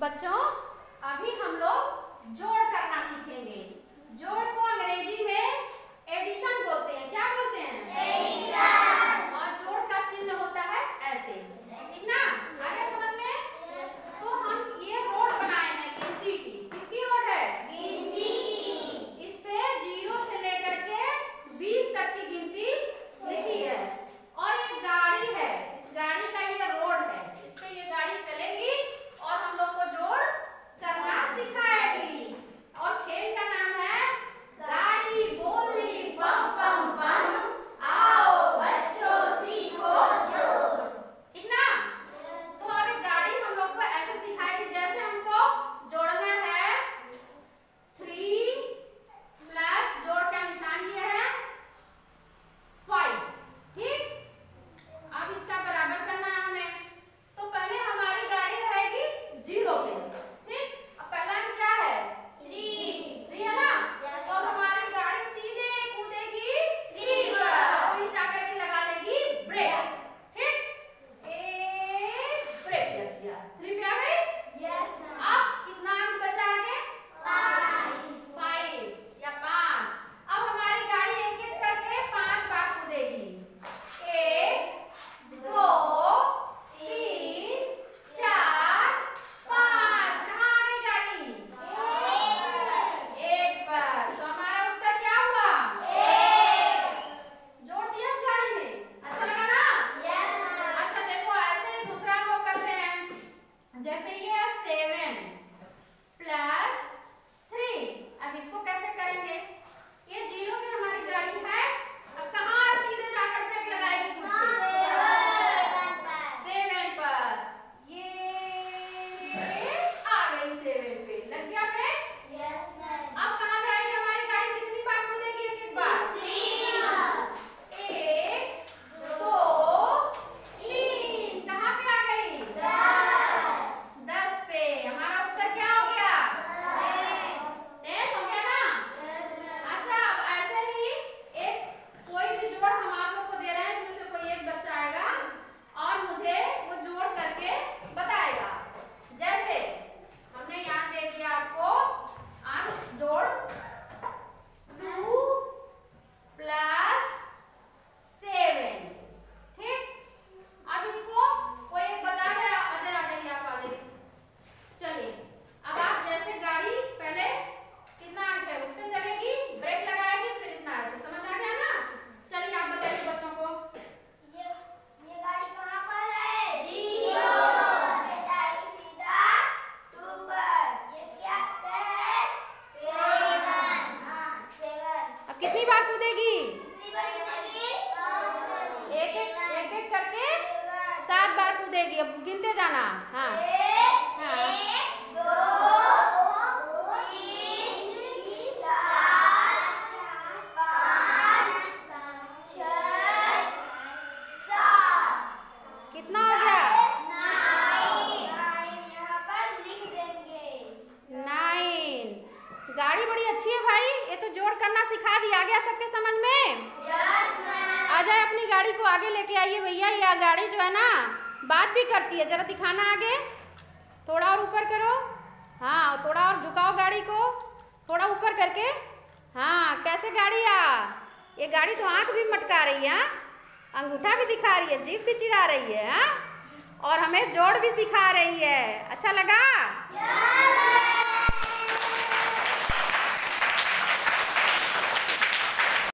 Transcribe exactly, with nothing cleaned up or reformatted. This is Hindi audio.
बच्चों अभी हम लोग जोड़ करना सीखेंगे। जोड़ को अंग्रेजी में एडिशन बोलते हैं। क्या बोलते हैं? एडिशन। और जोड़ का चिन्ह होता है ऐसे, ठीक ना? आगे समझ में? तो हम ये रोड बनाए हैं गिनती की। किसकी रोड है? गिनती की। इस पे जीरो से लेकर के बीस तक की गिनती लिखी है और ये गाड़ी है। इस गाड़ी का ये रोड है, इस पे ये गाड़ी चलेगी और हम लोग को जोड़ करना सिखाएगी। और खेल का नाम है गाड़ी बोली बम बम बम, आओ बच्चों सीखो जोड़, ठीक ना? तो अभी गाड़ी हम लोग को ऐसे सिखाएगी जैसे हमको जोड़ना है। थ्री प्लस जोड़ का निशान ये है फाइव, ठीक? अब इसका बराबर करना है हमें। तो पहले हमारी गाड़ी रहेगी जीरो पे, ठीक? अब पहला क्या है? थ्री। थ्री है ना? तो हमारी गाड़ी सीधे कूदेगी थ्री पर और जाकर के लगा लेगी ब्रेक, ठीक? एक ब्रेक लग गया, थ्री पे आ गई। Yes ma'am. अब कितना अंक बचा आगे? फाइव। फाइव या पांच। अब हमारी गाड़ी एक एक करके पांच बार कूदेगी। एक, दो, तीन, चार, पाँच। कहाँ आ गई गाड़ी? एक पर। तो हमारा उत्तर क्या हुआ? एक। जोड़ दिया इस गाड़ी ने। अच्छा लगा ना? यस। अच्छा देखो ऐसे दूसरा हम लोग करते हैं। जैसे ये है सेवन प्लस थ्री। अब इसको कैसे करेंगे? ये जीरो पे हमारी गाड़ी है। अब कहाँ सीधे जाकर ब्रेक लगाएगी? सेवन पर। ये आ गई सेवन पे, लग गया ब्रेक? Yes ma'am. अब कहाँ जाएगी हमारी गाड़ी? कितनी बार कूदेगी? एक एक बार? तीन। एक, दो, तीन। कहाँ पे आ गई? दस। दस पे। हमारा उत्तर क्या हो गया? टेन हो गया ना? Yes ma'am. अच्छा अब ऐसे ही एक कोई भी जोड़ हम आप लोग को दे रहे हैं, इसमें से कोई एक बच्चा आएगा और मुझे वो जोड़ करके बताएगा। जैसे हमने यहाँ दे दिया आपको अंक जोड़ टू प्लस सेवन, ठीक? अब इसको कोई एक बचा दे। अजय आ जाइए, आप आ जाइए। चलिए अब आप जैसे गाड़ी पहले कितना अंक है उस पे चलेगी, ब्रेक लगाएगी, फिर इतना ऐसे। समझ आ गया ना? चलिए आप बताइए बच्चों को। ये ये गाड़ी कहाँ पर है? जीरो। ये जाएगी सीधा टू पर। ये क्या है? सेवन। हाँ सेवन। अब कितनी बार कूदेगी? कितनी बार कूदेगी? एक एक एक एक करके सात बार कूदेगी। अब गिनते जाना। हाँ एक, हाँ। एक, दो, तीन, चार, पाँच, छह, सात। कितना हो गया? नाइन। नाइन यहाँ पर लिख देंगे। नाइन। गाड़ी बड़ी अच्छी है भाई, ये तो जोड़ करना सिखा दी। आ गया सबके समझ में? Yes ma'am. आ जाए अपनी गाड़ी को आगे लेके आइए भैया। यह गाड़ी जो है ना बात भी करती है। जरा दिखाना आगे, थोड़ा और ऊपर करो। हाँ थोड़ा और झुकाओ गाड़ी को, थोड़ा ऊपर करके। हाँ कैसे गाड़ी आ? ये गाड़ी तो आंख भी मटका रही है, अंगूठा भी दिखा रही है, जीभ भी चिढ़ा रही है, हाँ? और हमें जोड़ भी सिखा रही है। अच्छा लगा? यस।